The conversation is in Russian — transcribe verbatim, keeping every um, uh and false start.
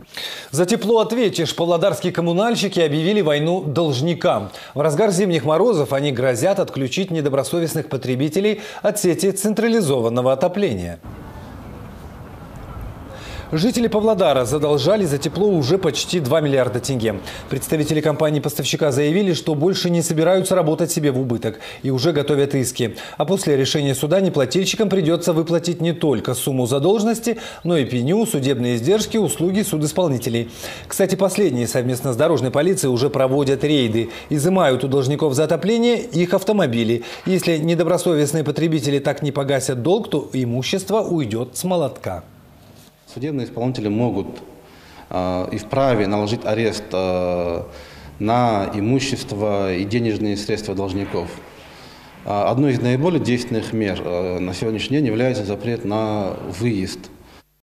За тепло ответишь. Павлодарские коммунальщики объявили войну должникам. В разгар зимних морозов они грозят отключить недобросовестных потребителей от сети централизованного отопления. Жители Павлодара задолжали за тепло уже почти два миллиарда тенге. Представители компании-поставщика заявили, что больше не собираются работать себе в убыток и уже готовят иски. А после решения суда неплательщикам придется выплатить не только сумму задолженности, но и пеню, судебные издержки, услуги судисполнителей. Кстати, последние совместно с дорожной полицией уже проводят рейды. Изымают у должников за отопление их автомобили. Если недобросовестные потребители так не погасят долг, то имущество уйдет с молотка. Судебные исполнители могут э, и вправе наложить арест э, на имущество и денежные средства должников. Одной из наиболее действенных мер э, на сегодняшний день является запрет на выезд